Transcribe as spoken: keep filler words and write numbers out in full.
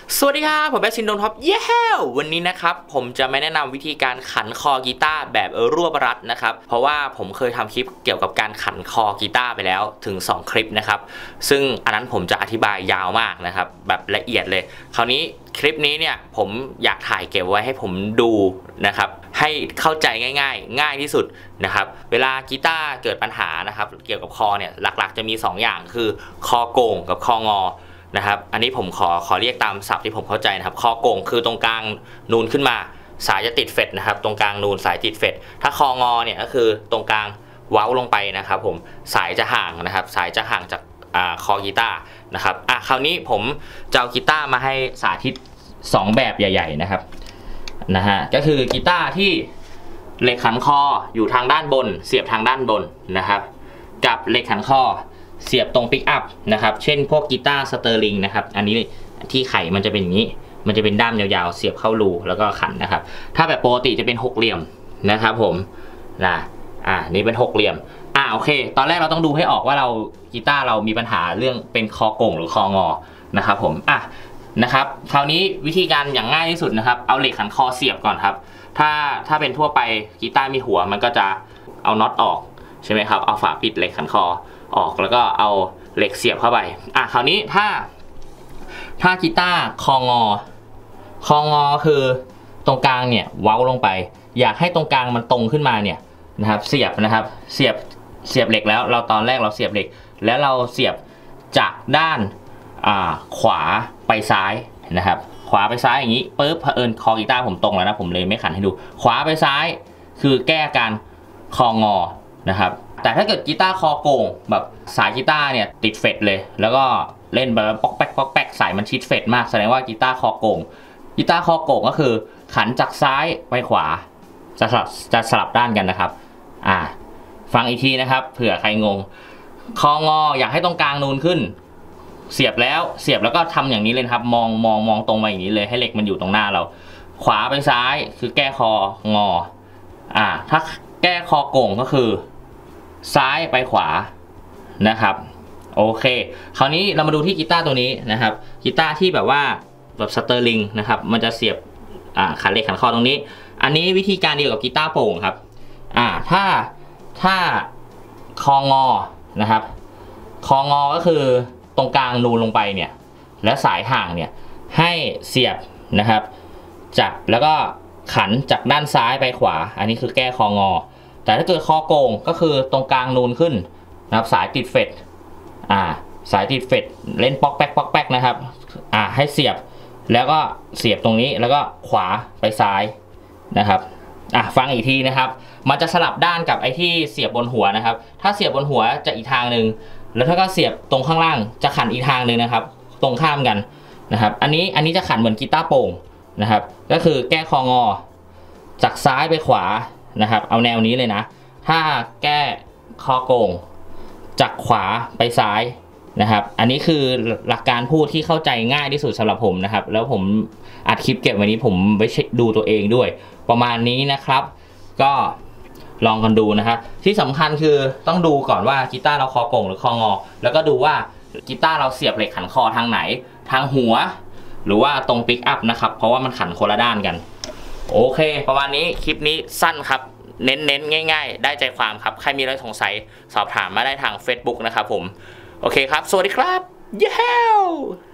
สวัสดีครับผมแบทซินโดนท็อปเย้วันนี้นะครับผมจะไม่แนะนำวิธีการขันคอกีตาร์แบบรวบรัดนะครับเพราะว่าผมเคยทำคลิปเกี่ยวกับการขันคอกีตาร์ไปแล้วถึงสองคลิปนะครับซึ่งอันนั้นผมจะอธิบายยาวมากนะครับแบบละเอียดเลยคราวนี้คลิปนี้เนี่ยผมอยากถ่ายเก็บไว้ให้ผมดูนะครับให้เข้าใจง่ายๆง่ายที่สุดนะครับเวลากีตาร์เกิดปัญหานะครับเกี่ยวกับคอเนี่ยหลักๆจะมีสองอย่างคือคอโก่งกับคองอนะครับอันนี้ผมขอขอเรียกตามศัพท์ที่ผมเข้าใจนะครับคอโก่งคือตรงกลางนูนขึ้นมาสายจะติดเฟดนะครับตรงกลางนูนสายติดเฟดถ้าคองอเนี่ยก็คือตรงกลางเว้าลงไปนะครับผมสายจะห่างนะครับสายจะห่างจากอ่าคอกีตาร์นะครับอ่ะคราวนี้ผมจะเอากีตาร์มาให้สาธิตสองแบบใหญ่ๆนะครับนะฮะก็คือกีตาร์ที่เหล็กขันคออยู่ทางด้านบนเสียบทางด้านบนนะครับกับเหล็กขันคอเสียบตรงปิกอัพนะครับเช่นพวกกีตาร์สเตอร์ลิงนะครับอันนี้ที่ไขมันจะเป็นอย่างนี้มันจะเป็นด้ามยาวๆเสียบเข้ารูแล้วก็ขันนะครับถ้าแบบปกติจะเป็นหกเหลี่ยมนะครับผมนะอ่านี่เป็นหกเหลี่ยมอ่าโอเคตอนแรกเราต้องดูให้ออกว่าเรากีตาร์เรามีปัญหาเรื่องเป็นคอโก่งหรือคองอนะครับผมอ่ะนะครับคราวนี้วิธีการอย่างง่ายที่สุดนะครับเอาเหล็กขันคอเสียบก่อนครับถ้าถ้าเป็นทั่วไปกีตาร์มีหัวมันก็จะเอาน็อตออกใช่ไหมครับเอาฝาปิดเหล็กขันคอออกแล้วก็เอาเหล็กเสียบเข้าไปอ่ะคราวนี้ถ้าถ้ากีตาร์คองอคองอคือตรงกลางเนี่ยเว้าลงไปอยากให้ตรงกลางมันตรงขึ้นมาเนี่ยนะครับเสียบนะครับเสียบเสียบเหล็กแล้วเราตอนแรกเราเสียบเหล็กแล้วเราเสียบจากด้านอ่าขวาไปซ้ายนะครับขวาไปซ้ายอย่างนี้ปุ๊บเผอิญคอกีตาร์ผมตรงแล้วนะผมเลยไม่ขันให้ดูขวาไปซ้ายคือแก้การคองอนะครับแต่ถ้าเกิดกีตาร์คอโก่งแบบสายกีตาร์เนี่ยติดเฟดเลยแล้วก็เล่นแบบป๊อกแป๊กป๊อกแป๊กสายมันชิดเฟดมากแสดงว่ากีตาร์คอโก่งกีตาร์คอโก่งก็คือขันจากซ้ายไปขวาจะสลับจะสลับด้านกันนะครับอ่าฟังอีกทีนะครับเผื่อใครงงคองออยากให้ตรงกลางนูนขึ้นเสียบแล้วเสียบแล้วก็ทำอย่างนี้เลยครับมองมองมองตรงมาอย่างนี้เลยให้เหล็กมันอยู่ตรงหน้าเราขวาไปซ้ายคือแก้คองออ่าถ้าแก้คอโก่งก็คือซ้ายไปขวานะครับโอเคคราวนี้เรามาดูที่กีตาร์ตัวนี้นะครับกีตาร์ที่แบบว่าแบบสเตอร์ลิงนะครับมันจะเสียบอ่าขันเหล็กขันคอตรงนี้อันนี้วิธีการเดียวกับกีตาร์โป่งครับอ่าถ้าถ้าคองอนะครับคองอก็คือตรงกลางนูนลงไปเนี่ยและสายห่างเนี่ยให้เสียบนะครับจากแล้วก็ขันจากด้านซ้ายไปขวาอันนี้คือแก้คองอแต่ถ้าเกิดคอโก่งก็คือตรงกลางนูนขึ้นนะครับสายติดเฟดอ่าสายติดเฟดเล่นป๊อกแป๊กป๊อกแป๊กนะครับอ่าให้เสียบแล้วก็เสียบตรงนี้แล้วก็ขวาไปซ้ายนะครับอ่ะฟังอีกทีนะครับมันจะสลับด้านกับไอ้ที่เสียบบนหัวนะครับถ้าเสียบบนหัวจะอีกทางหนึ่งแล้วถ้าก็เสียบตรงข้างล่างจะขันอีกทางหนึ่งนะครับตรงข้ามกันนะครับอันนี้อันนี้จะขันเหมือนกีตาร์โป่งนะครับก็คือแก้คองอจากซ้ายไปขวานะครับเอาแนวนี้เลยนะถ้าแก้คอโก่งจากขวาไปซ้ายนะครับอันนี้คือหลักการพูดที่เข้าใจง่ายที่สุดสำหรับผมนะครับแล้วผมอัดคลิปเก็บไว้นี้ผมไปเช็คดูตัวเองด้วยประมาณนี้นะครับก็ลองกันดูนะครับที่สำคัญคือต้องดูก่อนว่ากีตาร์เราคอโก่งหรือคองอแล้วก็ดูว่ากีตาร์เราเสียบเหล็กขันคอทางไหนทางหัวหรือว่าตรงปิกอัพนะครับเพราะว่ามันขันคนละด้านกันโอเคประมาณนี้คลิปนี้สั้นครับเน้นๆง่ายๆได้ใจความครับใครมีอะไรสงสัยสอบถามมาได้ทาง Facebook นะครับผมโอเคครับสวัสดีครับเย้